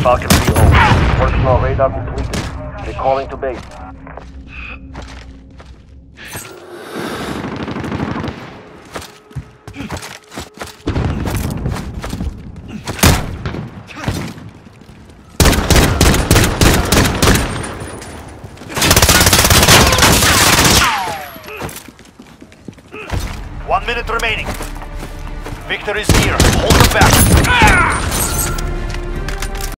Falcon 3-0. Personal radar completed. Recalling to base. One minute remaining. Victor is near. Hold them back.